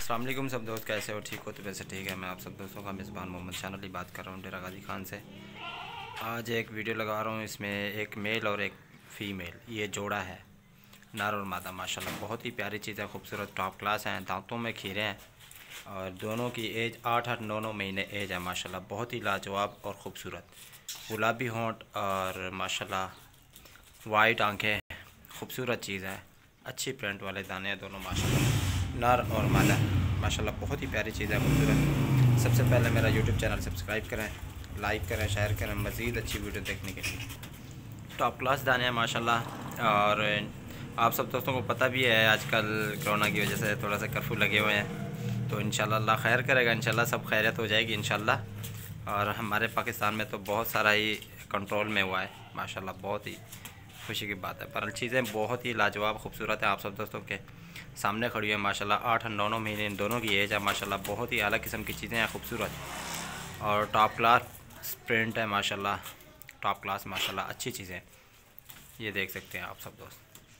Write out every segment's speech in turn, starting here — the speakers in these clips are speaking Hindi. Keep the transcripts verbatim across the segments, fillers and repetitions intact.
अस्सलाम वालेकुम सब दोस्त, कैसे हो? ठीक हो? तो वैसे ठीक है। मैं आप सब दोस्तों का मेज़बान मोहम्मद शान अली बात कर रहा हूँ डेरा गाजी खान से। आज एक वीडियो लगा रहा हूँ, इसमें एक मेल और एक फ़ीमेल ये जोड़ा है, नर और मादा। माशाल्लाह बहुत ही प्यारी चीज़ है, खूबसूरत टॉप क्लास हैं, दांतों में खीरे हैं और दोनों की एज आठ आठ नौ नौ महीने एज है। माशाल्लाह बहुत ही लाजवाब और ख़ूबसूरत, गुलाबी होंठ और माशाल्लाह वाइट आँखें, खूबसूरत चीज़ है। अच्छी प्रिंट वाले दाने हैं दोनों माशाल्लाह, नर और मादा। माशाल्लाह बहुत ही प्यारी चीज़ है, खूबसूरत। सबसे पहले मेरा यूट्यूब चैनल सब्सक्राइब करें, लाइक करें, शेयर करें मज़ीद अच्छी वीडियो देखने के लिए। टॉप क्लास दाने हैं माशाल्लाह। और आप सब दोस्तों को पता भी है आजकल कोरोना की वजह से थोड़ा सा कर्फ्यू लगे हुए हैं, तो इंशाल्लाह अल्लाह खैर करेगा, इंशाल्लाह सब खैरियत हो जाएगी इंशाल्लाह। और हमारे पाकिस्तान में तो बहुत सारा ही कंट्रोल में हुआ है माशाल्लाह, बहुत ही खुशी की बात है। पर चीज़ें बहुत ही लाजवाब खूबसूरत है, आप सब दोस्तों के सामने खड़ी है माशाल्लाह। आठ और नौ नौ महीने इन दोनों की एज है माशाल्लाह। बहुत ही आला किस्म की चीज़ें हैं, खूबसूरत और टॉप क्लास प्रिंट है माशाल्लाह, टॉप क्लास माशाल्लाह अच्छी चीज़ें ये देख सकते हैं आप सब दोस्त।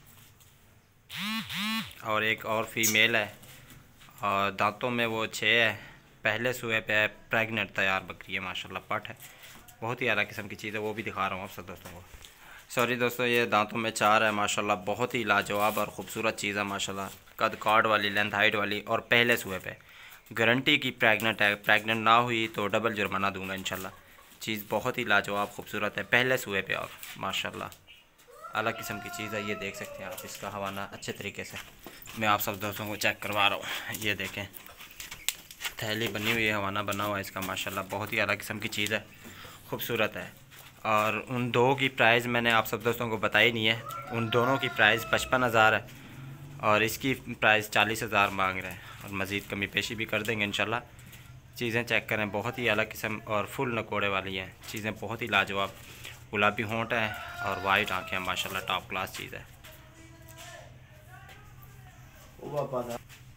और एक और फीमेल है और दांतों में वो छः है, पहले सुए पे प्रेग्नेंट तैयार बकरी है माशाल्लाह, पट है। बहुत ही आला किस्म की चीज़ है, वो भी दिखा रहा हूँ आप सब दोस्तों को। सॉरी दोस्तों, ये दांतों में चार है माशाल्लाह, बहुत ही लाजवाब और ख़ूबसूरत चीज़ है माशाल्लाह। कद काट वाली, लेंथ हाइट वाली और पहले सुए पे गारंटी की प्रेग्नेंट है। प्रेग्नेंट ना हुई तो डबल जुर्माना दूंगा इंशाल्लाह। चीज़ बहुत ही लाजवाब खूबसूरत है, पहले सुए पे और माशाल्लाह अलग किस्म की चीज़ है। ये देख सकते हैं आप, इसका हवाना अच्छे तरीके से मैं आप सब दोस्तों को चेक करवा रहा हूँ। ये देखें, थैली बनी हुई है, हवाना बना हुआ है इसका माशाल्लाह, बहुत ही अलग किस्म की चीज़ है, खूबसूरत है। और उन दो की प्राइस मैंने आप सब दोस्तों को बताई नहीं है। उन दोनों की प्राइस पचपन हज़ार है और इसकी प्राइस चालीस हज़ार मांग रहे हैं, और मज़ीद कमी पेशी भी कर देंगे इंशाल्लाह। चीज़ें चेक करें, बहुत ही अलग किस्म और फुल नकोड़े वाली हैं चीज़ें, बहुत ही लाजवाब। गुलाबी होंठ है और वाइट आँखें माशाल्लाह, टॉप क्लास चीज़ है।